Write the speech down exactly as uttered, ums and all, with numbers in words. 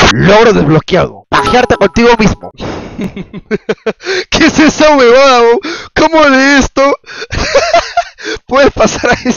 Logro desbloqueado. Pajearte contigo mismo. ¿Qué es esa huevada? ¿Cómo de esto puedes pasar a esto?